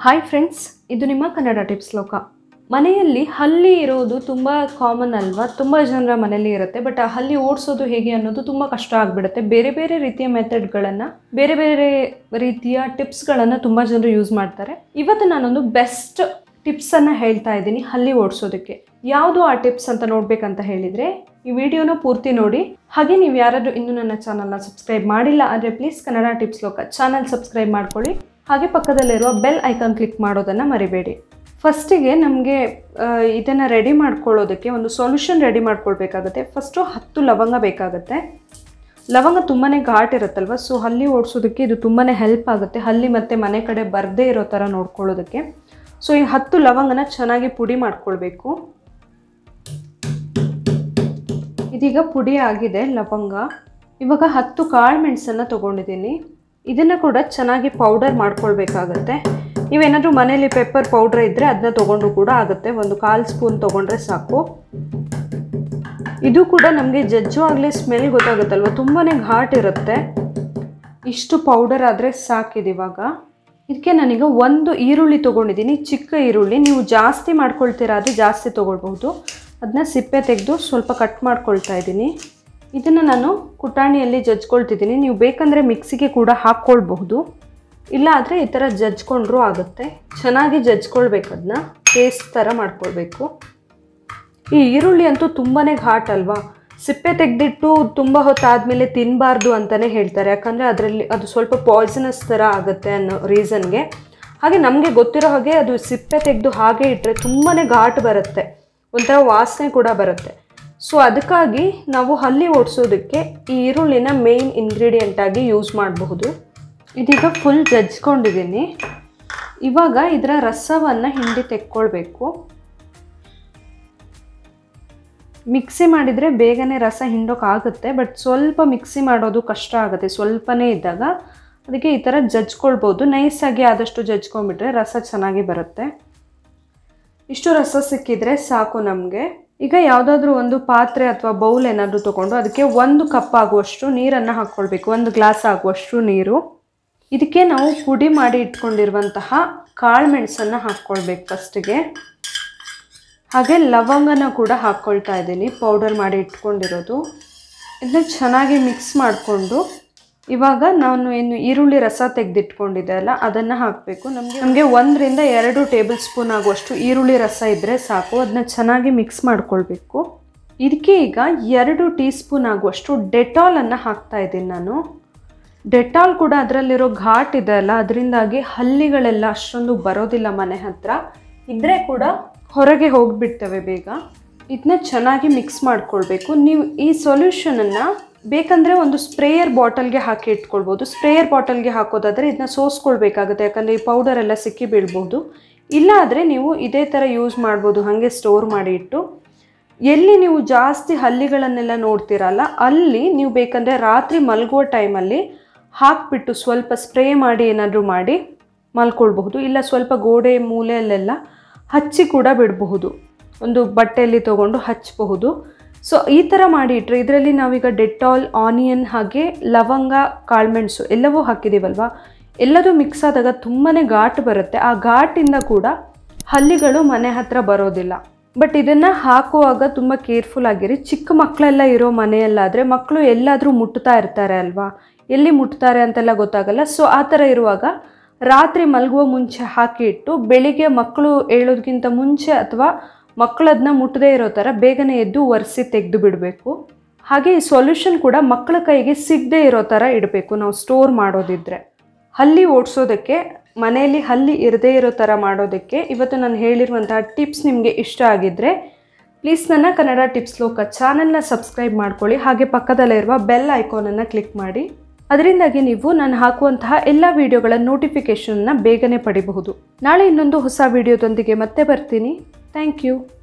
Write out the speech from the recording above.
Hi friends, ಇದು ನಿಮ್ಮ Kannada tips ಲೋಕ. ಮನೆಯಲ್ಲಿ ಹಲ್ಲಿ ಇರೋದು ತುಂಬ ಕಾಮನ್ ಅಲ್ವಾ? ತುಂಬ ಜನರ ಮನೆಯಲ್ಲಿ ಇರುತ್ತೆ. ಬಟ್ ಆ ಹಲ್ಲಿ ಓಡಿಸೋದು ಹೇಗೆ ಅನ್ನೋದು ತುಂಬ ಕಷ್ಟ ಆಗಿಬಿಡುತ್ತೆ. ಬೇರೆ ಬೇರೆ ರೀತಿಯ ಮೆಥಡ್ಗಳನ್ನು, ಬೇರೆ ಬೇರೆ ರೀತಿಯ ಟಿಪ್ಸ್ಗಳನ್ನು ತುಂಬ ಜನರು ಯೂಸ್ ಮಾಡ್ತಾರೆ. ಇವತ್ತು ನಾನೊಂದು ಬೆಸ್ಟ್ ಟಿಪ್ಸನ್ನು ಹೇಳ್ತಾ ಇದ್ದೀನಿ ಹಲ್ಲಿ ಓಡಿಸೋದಕ್ಕೆ. ಯಾವುದು ಆ ಟಿಪ್ಸ್ ಅಂತ ನೋಡಬೇಕಂತ ಹೇಳಿದರೆ ಈ ವಿಡಿಯೋನ ಪೂರ್ತಿ ನೋಡಿ. ಹಾಗೆ ನೀವು ಯಾರಾದರೂ ಇನ್ನೂ ನನ್ನ ಚಾನಲ್ನ ಸಬ್ಸ್ಕ್ರೈಬ್ ಮಾಡಿಲ್ಲ ಅಂದರೆ ಪ್ಲೀಸ್ ಕನ್ನಡ ಟಿಪ್ಸ್ ಲೋಕ ಚಾನಲ್ ಸಬ್ಸ್ಕ್ರೈಬ್ ಮಾಡ್ಕೊಳ್ಳಿ. ಹಾಗೆ ಪಕ್ಕದಲ್ಲಿರುವ ಬೆಲ್ ಐಕಾನ್ ಕ್ಲಿಕ್ ಮಾಡೋದನ್ನು ಮರಿಬೇಡಿ. ಫಸ್ಟಿಗೆ ನಮಗೆ ಇದನ್ನು ರೆಡಿ ಮಾಡ್ಕೊಳ್ಳೋದಕ್ಕೆ ಒಂದು ಸೊಲ್ಯೂಷನ್ ರೆಡಿ ಮಾಡ್ಕೊಳ್ಬೇಕಾಗುತ್ತೆ. ಫಸ್ಟು 10 ಲವಂಗ ಬೇಕಾಗುತ್ತೆ. ಲವಂಗ ತುಂಬಾ ಘಾಟ್ ಇರುತ್ತಲ್ವ, ಸೊ ಹಲ್ಲಿ ಓಡಿಸೋದಕ್ಕೆ ಇದು ತುಂಬಾ ಹೆಲ್ಪ್ ಆಗುತ್ತೆ. ಹಲ್ಲಿ ಮತ್ತು ಮನೆ ಕಡೆ ಬರದೇ ಇರೋ ಥರ ನೋಡ್ಕೊಳ್ಳೋದಕ್ಕೆ. ಸೊ ಈ 10 ಲವಂಗನ ಚೆನ್ನಾಗಿ ಪುಡಿ ಮಾಡ್ಕೊಳ್ಬೇಕು. ಇದೀಗ ಪುಡಿ ಆಗಿದೆ ಲವಂಗ. ಇವಾಗ 10 ಕಾಳು ಮೆಣಸನ್ನು ತೊಗೊಂಡಿದ್ದೀನಿ. ಇದನ್ನು ಕೂಡ ಚೆನ್ನಾಗಿ ಪೌಡರ್ ಮಾಡ್ಕೊಳ್ಬೇಕಾಗತ್ತೆ. ನೀವೇನಾದರೂ ಮನೇಲಿ ಪೆಪ್ಪರ್ ಪೌಡ್ರ್ ಇದ್ದರೆ ಅದನ್ನ ತೊಗೊಂಡು ಕೂಡ ಆಗುತ್ತೆ. ಒಂದು 1/4 ಸ್ಪೂನ್ ತೊಗೊಂಡ್ರೆ ಸಾಕು. ಇದು ಕೂಡ ನಮಗೆ ಜಜ್ಜುವಾಗಲೇ ಸ್ಮೆಲ್ ಗೊತ್ತಾಗುತ್ತಲ್ವ, ತುಂಬಾ ಘಾಟ್ ಇರುತ್ತೆ. ಇಷ್ಟು ಪೌಡರ್ ಆದರೆ ಸಾಕಿದಿವಾಗ. ಇದಕ್ಕೆ ನಾನೀಗ 1 ಈರುಳ್ಳಿ ತೊಗೊಂಡಿದ್ದೀನಿ, ಚಿಕ್ಕ ಈರುಳ್ಳಿ. ನೀವು ಜಾಸ್ತಿ ಮಾಡ್ಕೊಳ್ತೀರಾ ಆದರೆ ಜಾಸ್ತಿ ತೊಗೊಳ್ಬಹುದು. ಅದನ್ನ ಸಿಪ್ಪೆ ತೆಗೆದು ಸ್ವಲ್ಪ ಕಟ್ ಮಾಡ್ಕೊಳ್ತಾ ಇದ್ದೀನಿ. ಇದನ್ನು ನಾನು ಕುಟಾಣಿಯಲ್ಲಿ ಜಜ್ಕೊಳ್ತಿದ್ದೀನಿ. ನೀವು ಬೇಕಂದರೆ ಮಿಕ್ಸಿಗೆ ಕೂಡ ಹಾಕ್ಕೊಳ್ಬಹುದು, ಇಲ್ಲ ಆದರೆ ಈ ಥರ ಜಜ್ಕೊಂಡ್ರೂ ಆಗುತ್ತೆ. ಚೆನ್ನಾಗಿ ಜಜ್ಕೊಳ್ಬೇಕು, ಅದನ್ನ ಪೇಸ್ಟ್ ಥರ ಮಾಡ್ಕೊಳ್ಬೇಕು. ಈ ಈರುಳ್ಳಿ ಅಂತೂ ತುಂಬಾ ಘಾಟ್ ಅಲ್ವಾ? ಸಿಪ್ಪೆ ತೆಗೆದಿಟ್ಟು ತುಂಬ ಹೊತ್ತಾದಮೇಲೆ ತಿನ್ನಬಾರ್ದು ಅಂತಲೇ ಹೇಳ್ತಾರೆ. ಯಾಕಂದರೆ ಅದರಲ್ಲಿ ಅದು ಸ್ವಲ್ಪ ಪಾಯ್ಸನಸ್ ಥರ ಆಗುತ್ತೆ ಅನ್ನೋ ರೀಸನ್ಗೆ. ಹಾಗೆ ನಮಗೆ ಗೊತ್ತಿರೋ ಹಾಗೆ ಅದು ಸಿಪ್ಪೆ ತೆಗೆದು ಹಾಗೆ ಇಟ್ಟರೆ ತುಂಬಾ ಘಾಟ್ ಬರುತ್ತೆ, ಒಂಥರ ವಾಸನೆ ಕೂಡ ಬರುತ್ತೆ. ಸೊ ಅದಕ್ಕಾಗಿ ನಾವು ಹಲ್ಲಿ ಓಡಿಸೋದಕ್ಕೆ ಈ ಈರುಳ್ಳಿನ ಮೇನ್ ಇಂಗ್ರೀಡಿಯೆಂಟಾಗಿ ಯೂಸ್ ಮಾಡಬಹುದು. ಇದೀಗ ಫುಲ್ ಜಜ್ಕೊಂಡಿದ್ದೀನಿ. ಇವಾಗ ಇದರ ರಸವನ್ನು ಹಿಂಡಿ ತೆಕ್ಕೊಳ್ಬೇಕು. ಮಿಕ್ಸಿ ಮಾಡಿದರೆ ಬೇಗನೆ ರಸ ಹಿಂಡೋಕ್ಕಾಗುತ್ತೆ, ಬಟ್ ಸ್ವಲ್ಪ ಮಿಕ್ಸಿ ಮಾಡೋದು ಕಷ್ಟ ಆಗುತ್ತೆ ಸ್ವಲ್ಪನೇ ಇದ್ದಾಗ. ಅದಕ್ಕೆ ಈ ಥರ ಜಜ್ಕೊಳ್ಬೋದು. ನೈಸಾಗಿ ಆದಷ್ಟು ಜಜ್ಕೊಂಡ್ಬಿಟ್ರೆ ರಸ ಚೆನ್ನಾಗಿ ಬರುತ್ತೆ. ಇಷ್ಟು ರಸ ಸಿಕ್ಕಿದರೆ ಸಾಕು ನಮಗೆ. ಈಗ ಯಾವುದಾದ್ರೂ ಒಂದು ಪಾತ್ರೆ ಅಥವಾ ಬೌಲ್ ಏನಾದರೂ ತೊಗೊಂಡು ಅದಕ್ಕೆ 1 ಕಪ್ ಆಗುವಷ್ಟು ನೀರನ್ನು ಹಾಕ್ಕೊಳ್ಬೇಕು, 1 ಗ್ಲಾಸ್ ಆಗುವಷ್ಟು ನೀರು. ಇದಕ್ಕೆ ನಾವು ಪುಡಿ ಮಾಡಿ ಇಟ್ಕೊಂಡಿರುವಂತಹ ಕಾಳು ಮೆಣಸನ್ನು ಹಾಕ್ಕೊಳ್ಬೇಕು ಫಸ್ಟಿಗೆ. ಹಾಗೆ ಲವಂಗನ ಕೂಡ ಹಾಕ್ಕೊಳ್ತಾ ಇದ್ದೀನಿ, ಪೌಡರ್ ಮಾಡಿ ಇಟ್ಕೊಂಡಿರೋದು. ಇದನ್ನ ಚೆನ್ನಾಗಿ ಮಿಕ್ಸ್ ಮಾಡಿಕೊಂಡು ಇವಾಗ ನಾನು ಏನು ಈರುಳ್ಳಿ ರಸ ತೆಗೆದಿಟ್ಕೊಂಡಿದ್ದೆ ಅಲ್ಲ, ಅದನ್ನು ಹಾಕಬೇಕು. ನಮಗೆ 1 ರಿಂದ 2 ಟೇಬಲ್ ಸ್ಪೂನ್ ಆಗುವಷ್ಟು ಈರುಳ್ಳಿ ರಸ ಇದ್ದರೆ ಸಾಕು. ಅದನ್ನ ಚೆನ್ನಾಗಿ ಮಿಕ್ಸ್ ಮಾಡ್ಕೊಳ್ಬೇಕು. ಇದಕ್ಕೆ ಈಗ 2 ಟೀ ಸ್ಪೂನ್ ಆಗುವಷ್ಟು ಡೆಟಾಲನ್ನು ಹಾಕ್ತಾ ಇದ್ದೀನಿ ನಾನು. ಡೆಟಾಲ್ ಕೂಡ ಅದರಲ್ಲಿರೋ ಘಾಟ್ ಇದೆ ಅಲ್ಲ, ಅದರಿಂದಾಗಿ ಹಲ್ಲಿಗಳೆಲ್ಲ ಅಷ್ಟೊಂದು ಬರೋದಿಲ್ಲ ಮನೆ ಹತ್ರ. ಇದ್ದರೆ ಕೂಡ ಹೊರಗೆ ಹೋಗಿಬಿಡ್ತವೆ ಬೇಗ. ಇದನ್ನ ಚೆನ್ನಾಗಿ ಮಿಕ್ಸ್ ಮಾಡ್ಕೊಳ್ಬೇಕು. ನೀವು ಈ ಸೊಲ್ಯೂಷನನ್ನು ಬೇಕಂದರೆ ಒಂದು ಸ್ಪ್ರೇಯರ್ ಬಾಟಲ್ಗೆ ಹಾಕಿ ಇಟ್ಕೊಳ್ಬೋದು. ಸ್ಪ್ರೇಯರ್ ಬಾಟಲ್ಗೆ ಹಾಕೋದಾದರೆ ಇದನ್ನ ಸೋಸ್ಕೊಳ್ಬೇಕಾಗುತ್ತೆ, ಯಾಕಂದರೆ ಈ ಪೌಡರ್ ಎಲ್ಲ ಸಿಕ್ಕಿ ಬೀಳ್ಬೋದು. ಇಲ್ಲ ಆದರೆ ನೀವು ಇದೇ ಥರ ಯೂಸ್ ಮಾಡ್ಬೋದು, ಹಾಗೆ ಸ್ಟೋರ್ ಮಾಡಿ ಇಟ್ಟು. ಎಲ್ಲಿ ನೀವು ಜಾಸ್ತಿ ಹಲ್ಲಿಗಳನ್ನೆಲ್ಲ ನೋಡ್ತೀರಲ್ಲ, ಅಲ್ಲಿ ನೀವು ಬೇಕಂದರೆ ರಾತ್ರಿ ಮಲಗುವ ಟೈಮಲ್ಲಿ ಹಾಕಿಬಿಟ್ಟು ಸ್ವಲ್ಪ ಸ್ಪ್ರೇ ಮಾಡಿ ಏನಾದರೂ ಮಾಡಿ ಮಲ್ಕೊಳ್ಬಹುದು. ಇಲ್ಲ ಸ್ವಲ್ಪ ಗೋಡೆ ಮೂಲೆಯಲ್ಲೆಲ್ಲ ಹಚ್ಚಿ ಕೂಡ ಬಿಡಬಹುದು, ಒಂದು ಬಟ್ಟೆಯಲ್ಲಿ ತೊಗೊಂಡು ಹಚ್ಚಬಹುದು. ಸೊ ಈ ಥರ ಮಾಡಿ ಇಟ್ಟರೆ ಇದರಲ್ಲಿ ನಾವೀಗ ಡೆಟಾಲ್, ಆನಿಯನ್ ಹಾಗೆ ಲವಂಗ, ಕಾಳುಮೆಣಸು ಎಲ್ಲವೂ ಹಾಕಿದ್ದೀವಲ್ವ, ಎಲ್ಲದೂ ಮಿಕ್ಸ್ ಆದಾಗ ತುಂಬಾ ಘಾಟ್ ಬರುತ್ತೆ. ಆ ಘಾಟಿಂದ ಕೂಡ ಹಲ್ಲಿಗಳು ಮನೆ ಹತ್ರ ಬರೋದಿಲ್ಲ. ಬಟ್ ಇದನ್ನು ಹಾಕುವಾಗ ತುಂಬ ಕೇರ್ಫುಲ್ ಆಗಿರಿ. ಚಿಕ್ಕ ಮಕ್ಕಳೆಲ್ಲ ಇರೋ ಮನೆಯಲ್ಲಾದರೆ ಮಕ್ಕಳು ಎಲ್ಲಾದರೂ ಮುಟ್ತಾ ಇರ್ತಾರೆ ಅಲ್ವಾ, ಎಲ್ಲಿ ಮುಟ್ತಾರೆ ಅಂತೆಲ್ಲ ಗೊತ್ತಾಗಲ್ಲ. ಸೊ ಆ ಥರ ಇರುವಾಗ ರಾತ್ರಿ ಮಲಗುವ ಮುಂಚೆ ಹಾಕಿ ಇಟ್ಟು ಬೆಳಿಗ್ಗೆ ಮಕ್ಕಳು ಏಳೋದಕ್ಕಿಂತ ಮುಂಚೆ ಅಥವಾ ಮಕ್ಕಳದನ್ನ ಮುಟ್ಟದೇ ಇರೋ ಥರ ಬೇಗನೆ ಎದ್ದು ಒರೆಸಿ ತೆಗೆದು ಬಿಡಬೇಕು. ಹಾಗೆ ಈ ಸೊಲ್ಯೂಷನ್ ಕೂಡ ಮಕ್ಕಳ ಕೈಗೆ ಸಿಗದೇ ಇರೋ ಥರ ಇಡಬೇಕು ನಾವು ಸ್ಟೋರ್ ಮಾಡೋದಿದ್ರೆ. ಹಲ್ಲಿ ಓಡಿಸೋದಕ್ಕೆ, ಮನೆಯಲ್ಲಿ ಹಲ್ಲಿ ಇರದೇ ಇರೋ ಥರ ಮಾಡೋದಕ್ಕೆ ಇವತ್ತು ನಾನು ಹೇಳಿರುವಂತಹ ಟಿಪ್ಸ್ ನಿಮಗೆ ಇಷ್ಟ ಆಗಿದ್ದರೆ ಪ್ಲೀಸ್ ನನ್ನ ಕನ್ನಡ ಟಿಪ್ಸ್ ಲೋಕ ಚಾನಲ್ನ ಸಬ್ಸ್ಕ್ರೈಬ್ ಮಾಡ್ಕೊಳ್ಳಿ. ಹಾಗೆ ಪಕ್ಕದಲ್ಲಿರುವ ಬೆಲ್ ಐಕಾನನ್ನು ಕ್ಲಿಕ್ ಮಾಡಿ. ಅದರಿಂದಾಗಿ ನೀವು ನಾನು ಹಾಕುವಂತಹ ಎಲ್ಲ ವಿಡಿಯೋಗಳ ನೋಟಿಫಿಕೇಷನ್ನ ಬೇಗನೆ ಪಡಿಬಹುದು. ನಾಳೆ ಇನ್ನೊಂದು ಹೊಸ ವಿಡಿಯೋದೊಂದಿಗೆ ಮತ್ತೆ ಬರ್ತೀನಿ. Thank you.